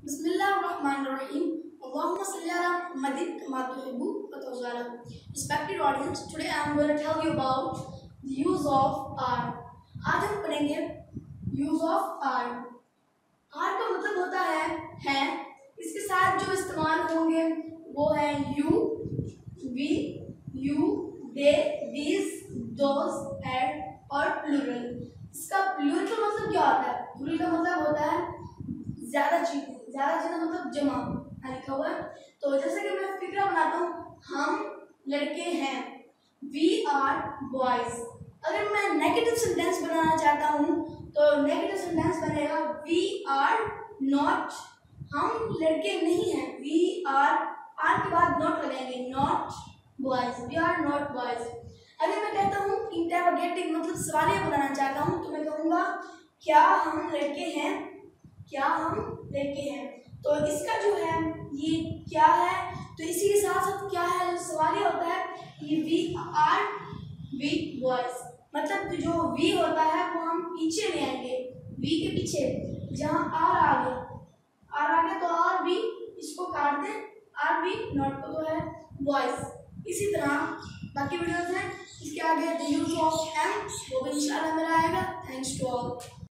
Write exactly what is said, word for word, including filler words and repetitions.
Bismillahirrahmanirrahim. Allahumma salli ala Muhammadin kama tuhibbu wa tarda. Respected audience, today I am going to tell you about the use of are. आज हम पढ़ेंगे use of are. are का मतलब होता है है, इसके साथ जो इस्तेमाल होंगे वो है you, we, you, they, these, those, and और plural. इसका plural का मतलब क्या होता है? plural का मतलब होता है ज्यादा चीजें, ज्यादा चीजें मतलब जमा लिखा हुआ है। तो जैसे कि मैं फिक्रा बनाता हूँ, हम लड़के हैं, वी आर बॉयज। अगर मैं नेगेटिव सेंटेंस बनाना चाहता हूँ तो नेगेटिव सेंटेंस बनेगा वी आर नॉट, हम लड़के नहीं हैं, वी आर, आर के बाद नॉट लगाएंगे, not boys, we are not boys. अगर मैं कहता हूँ इंटरोगेटिव मतलब सवालिया बनाना चाहता हूँ तो मैं कहूँगा क्या हम लड़के हैं, क्या हम लड़के हैं। तो इसका जो है ये क्या है, तो इसी के साथ साथ क्या है जो सवालिया होता है ये वी आर वी बॉयज, मतलब जो वी होता है वो हम पीछे ले आएंगे, वी के पीछे जहाँ आर आ गया, आर आ गया तो आर वी, इसको काट दें, आर वी नॉट को तो है बॉयज। इसी तरह बाकी वीडियोस हैं, इसके आगे द यूज ऑफ एम वो भी इंशाल्लाह मेरा आएगा। Thanks to all.